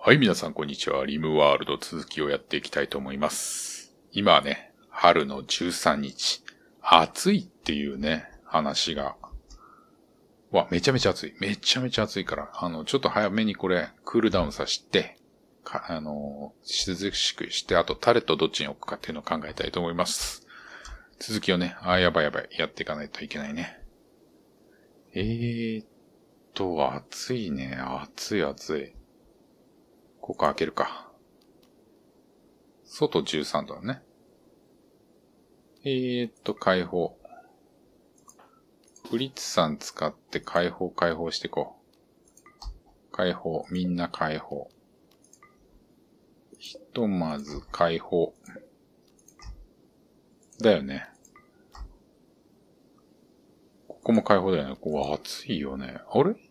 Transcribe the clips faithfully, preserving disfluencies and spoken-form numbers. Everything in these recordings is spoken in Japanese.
はい、皆さんこんにちは。リムワールド続きをやっていきたいと思います。今はね、春のじゅうさんにち。暑いっていうね、話が。わ、めちゃめちゃ暑い。めちゃめちゃ暑いから、あの、ちょっと早めにこれ、クールダウンさせて、かあの、涼しくして、あとタレットどっちに置くかっていうのを考えたいと思います。続きをね、あ、やばいやばい、やっていかないといけないね。えーっと、暑いね。暑い暑い。ここ開けるか。外じゅうさんどだね。えーっと、開放。フリッツさん使って開放開放していこう。開放。みんな開放。ひとまず開放。だよね。ここも開放だよね。ここ暑いよね。あれ？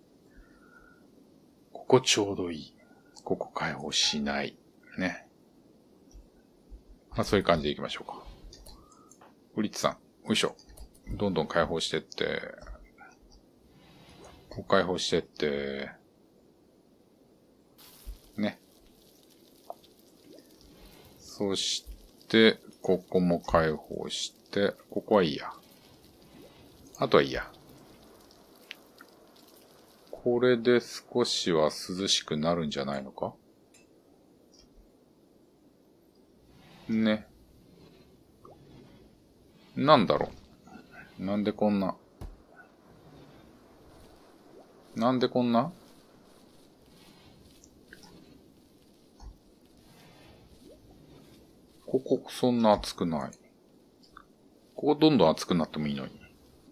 ここちょうどいい。ここ開放しない。ね。まあそういう感じでいきましょうか。フリッツさん。よいしょ。どんどん開放してって。ここ開放してって。ね。そして、ここも開放して、ここはいいや。あとはいいや。これで少しは涼しくなるんじゃないのか？ね。なんだろう。なんでこんな。なんでこんな？ここ、そんな暑くない。ここどんどん暑くなってもいいのに。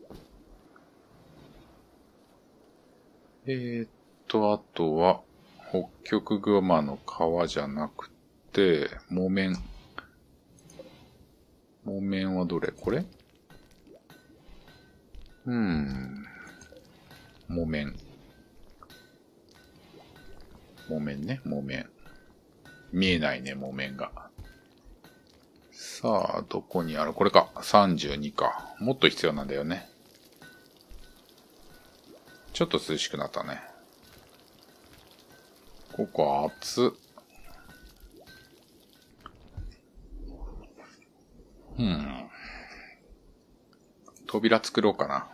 えーっと、あとは、北極熊の皮じゃなくて、木綿。木綿はどれ？これ？うーん。木綿。木綿ね、木綿。見えないね、木綿が。さあ、どこにある？これか。さんじゅうにか。もっと必要なんだよね。ちょっと涼しくなったね。ここ暑っ。うん。扉作ろうかな。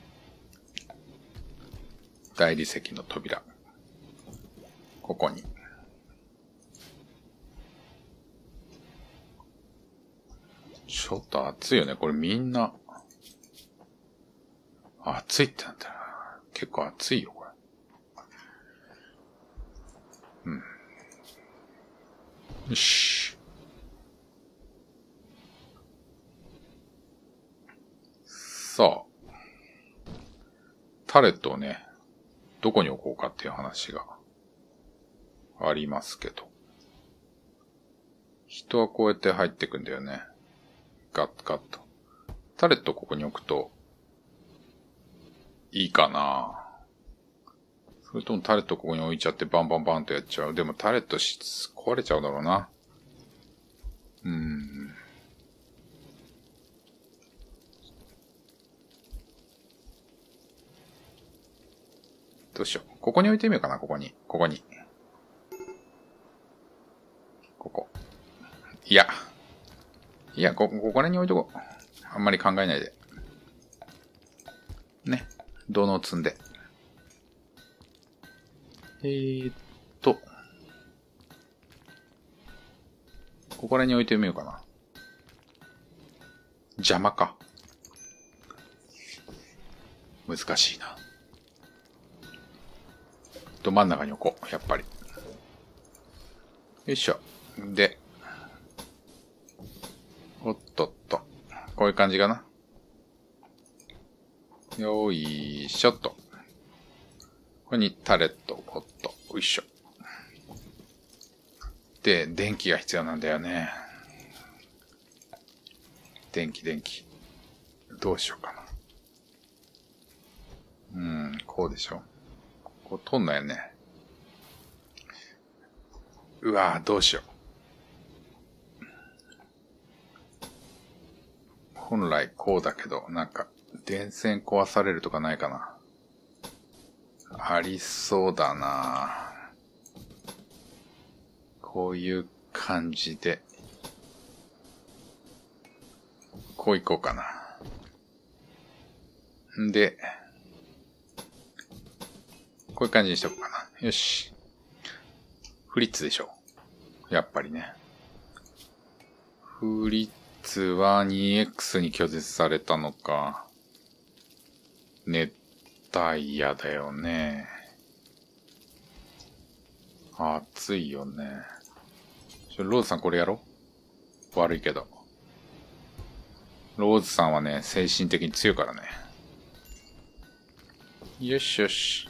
大理石の扉。ここに。ちょっと暑いよね。これみんな。暑いってなんだよな。結構暑いよ、これ。うん。よし。さあ。タレットをね、どこに置こうかっていう話がありますけど。人はこうやって入ってくんだよね。ガッガッと。タレットここに置くと、いいかな？それともタレットここに置いちゃってバンバンバンとやっちゃう。でもタレット壊れちゃうだろうな。うーん。どうしよう。ここに置いてみようかな、ここに。ここに。ここ。いや。いや、こ、ここらに置いとこう。あんまり考えないで。ね。土のう積んで。えーっと。ここらに置いてみようかな。邪魔か。難しいな。ど真ん中に置こう。やっぱり。よいしょ。で。おっとっと。こういう感じかな。よいしょっと。ここにタレットをポッと。よいしょ。で、電気が必要なんだよね。電気、電気。どうしようかな。うーん、こうでしょ。こう取んないよね。うわぁ、どうしよう。本来こうだけど、なんか、電線壊されるとかないかな。ありそうだな。 こういう感じで、こういこうかな。んで、こういう感じにしとこうかな。よし。フリッツでしょ。やっぱりね。フリッツは ツーエックス に拒絶されたのか。熱帯夜だよね。暑いよね。ちょ、ローズさんこれやろ？悪いけど。ローズさんはね、精神的に強いからね。よしよし。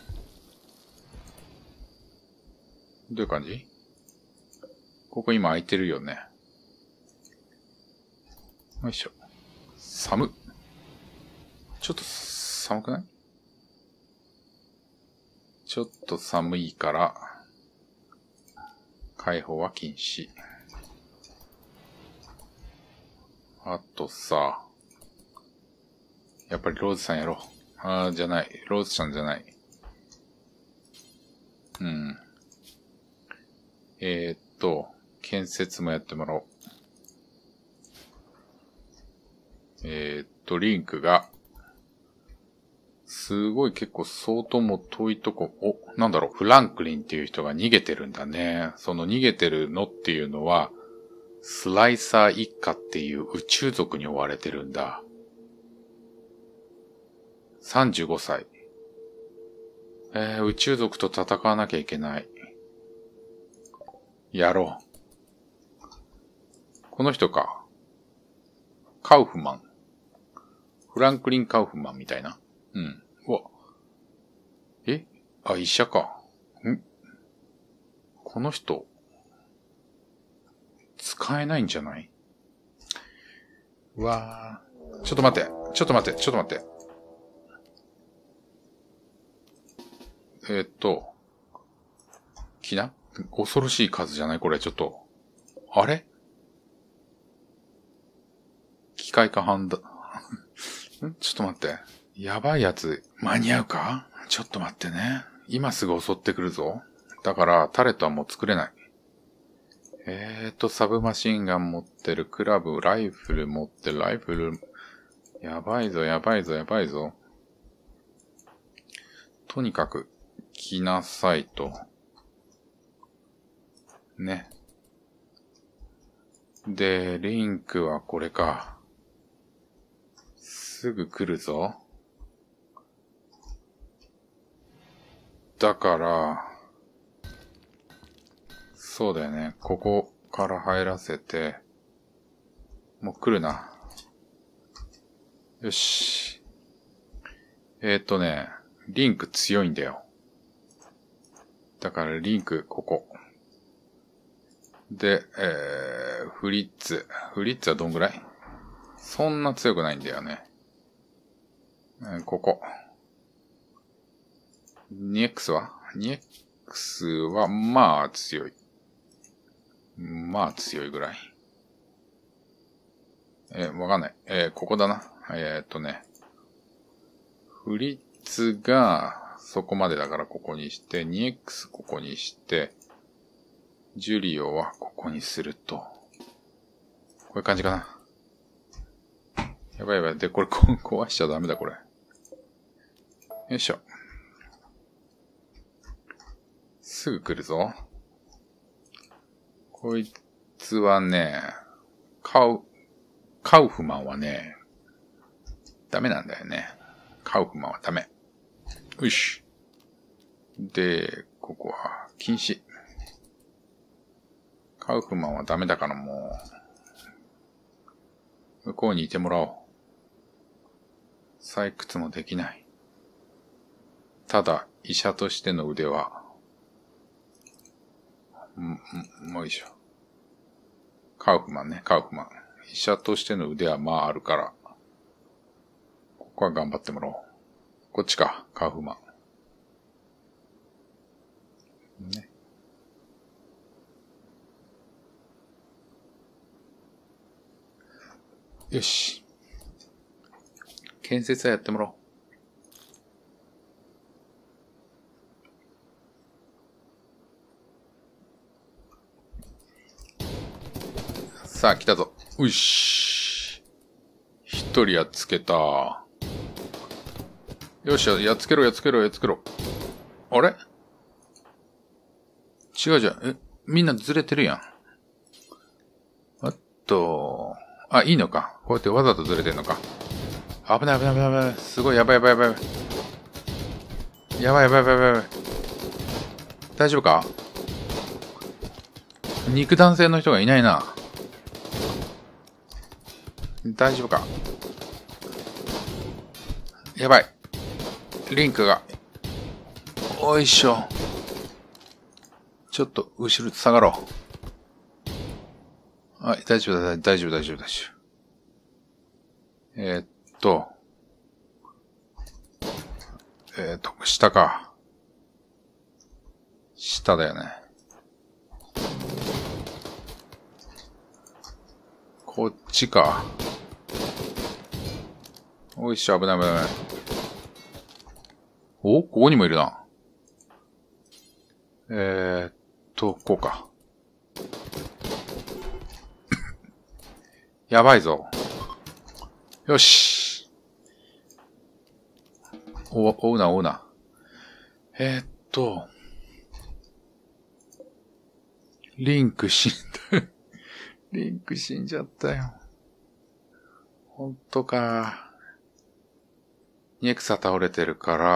どういう感じ？ここ今空いてるよね。よいしょ。寒っ。ちょっと寒くない？ちょっと寒いから、開放は禁止。あとさ、やっぱりローズさんやろう。ああ、じゃない。ローズさんじゃない。うん。えー、っと、建設もやってもらおう。えー、っと、リンクが、すごい結構相当も遠いとこ、お、なんだろう、フランクリンっていう人が逃げてるんだね。その逃げてるのっていうのは、スライサー一家っていう宇宙族に追われてるんだ。さんじゅうごさい。えー、宇宙族と戦わなきゃいけない。やろう。この人か。カウフマン。フランクリン・カウフマンみたいな。うん。うわ。え？あ、医者か。ん？この人、使えないんじゃない？うわー。ちょっと待って。ちょっと待って。ちょっと待って。えー、っと。きな？恐ろしい数じゃない？これ、ちょっと。あれ？機械化ハンダ。ん？ちょっと待って。やばいやつ、間に合うか？ちょっと待ってね。今すぐ襲ってくるぞ。だから、タレットはもう作れない。えーと、サブマシンガン持ってる、クラブ、ライフル持ってる、ライフル、やばいぞ、やばいぞ、やばいぞ。とにかく、来なさいと。ね。で、リンクはこれか。すぐ来るぞ。だから、そうだよね。ここから入らせて、もう来るな。よし。えーっとね、リンク強いんだよ。だからリンク、ここ。で、えー、フリッツ。フリッツはどんぐらい？そんな強くないんだよね。えー、ここ。ツーエックス は ?ツーエックス は、まあ強い。まあ強いぐらい。えー、わかんない。えー、ここだな。えー、っとね。フリッツが、そこまでだからここにして、ツーエックス ここにして、ジュリオはここにすると。こういう感じかな。やばいやばい。で、これ壊しちゃダメだ、これ。よいしょ。すぐ来るぞ。こいつはね、カウ、カウフマンはね、ダメなんだよね。カウフマンはダメ。よし。で、ここは禁止。カウフマンはダメだからもう、向こうにいてもらおう。採掘もできない。ただ、医者としての腕は、ん、ん、もういいしょ。カウフマンね、カウフマン。医者としての腕はまああるから、ここは頑張ってもらおう。こっちか、カウフマン。ね。よし。建設はやってもらおう。 さあ、来たぞ。うっし。一人やっつけた。よっしゃ、やっつけろ、やっつけろ、やっつけろ。あれ違うじゃん。え、みんなずれてるやん。あっと、あ、いいのか。こうやってわざとずれてんのか。危ない危ない危ない危ない。すごい、やばいやばいやばい。やばいやばいやばいやばい。大丈夫か？肉弾性の人がいないな。大丈夫か？やばい。リンクが。おいしょ。ちょっと後ろ下がろう。はい、大丈夫だ、大丈夫、大丈夫、大丈夫。えー、っと。えー、っと、下か。下だよね。こっちか。おいしょ、危ない危ない危ない。お？ここにもいるな。えー、っと、こうか。やばいぞ。よし。お、追うな、追うな。えー、っと。リンク死んだ。リンク死んじゃったよ。ほんとか。ニエクサ倒れてるから、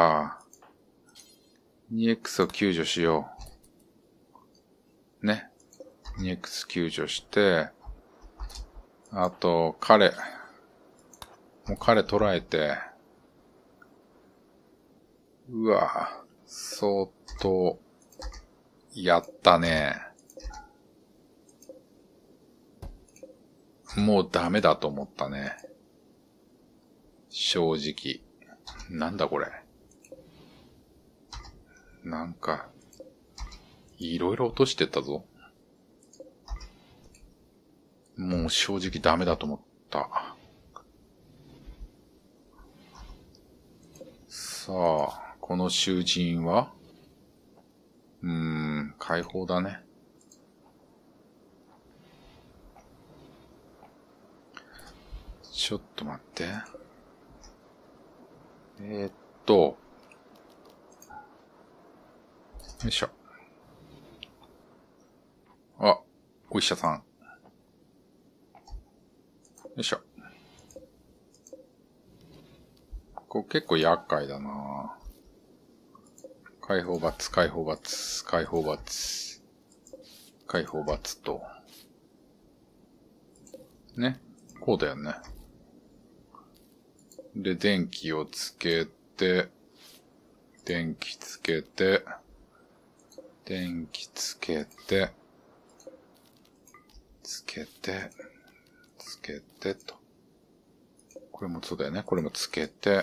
ニエクスを救助しよう。ね。ニエクス救助して、あと、彼。もう彼捕らえて、うわ、相当、やったね。もうダメだと思ったね。正直。なんだこれ。なんか、いろいろ落としてったぞ。もう正直ダメだと思った。さあ、この囚人はうーん、解放だね。ちょっと待って。えー、っと。よいしょ。あ、お医者さん。よいしょ。これ結構厄介だな。解放罰、解放罰、解放罰。解放罰と。ね。こうだよね。で、電気をつけて、電気つけて、電気つけて、つけて、つけてと。これもそうだよね。これもつけて。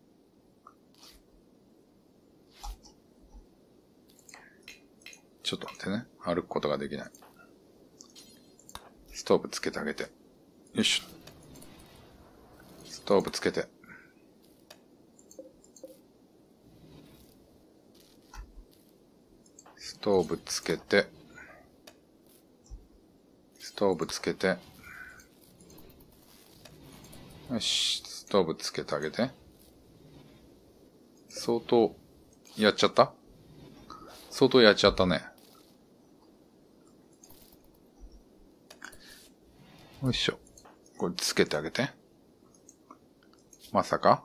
ちょっと待ってね。歩くことができない。ストーブつけてあげて。よいしょ。ストーブつけて。ストーブつけて。ストーブつけて。よし。ストーブつけてあげて。相当、やっちゃった？相当やっちゃったね。よいしょ。これつけてあげて。まさか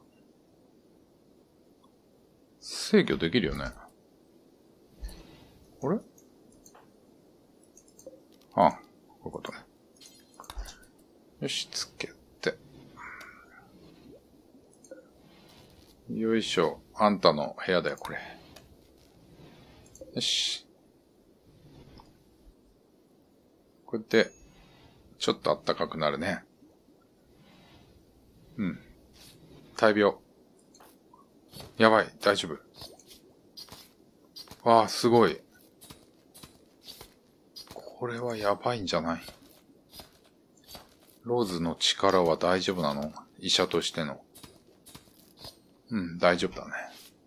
制御できるよね。あれ？ああ、こういうことね。よし、つけて。よいしょ。あんたの部屋だよ、これ。よし。こうやって、ちょっとあったかくなるね。うん。大病。やばい、大丈夫。わあ、すごい。これはやばいんじゃない？ローズの力は大丈夫なの？医者としての。うん、大丈夫だね。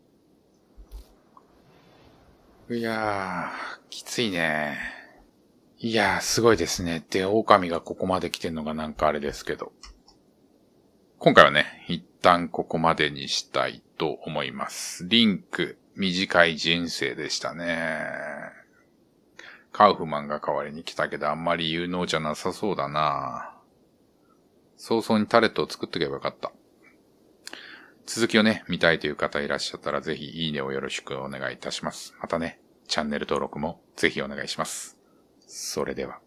いやー、きついね。 いやー、すごいですね。で、狼がここまで来てんのがなんかあれですけど。今回はね、一旦ここまでにしたいと思います。リンク、短い人生でしたね。カウフマンが代わりに来たけどあんまり有能じゃなさそうだな。早々にタレットを作っとけばよかった。続きをね、見たいという方いらっしゃったらぜひいいねをよろしくお願いいたします。またね、チャンネル登録もぜひお願いします。それでは。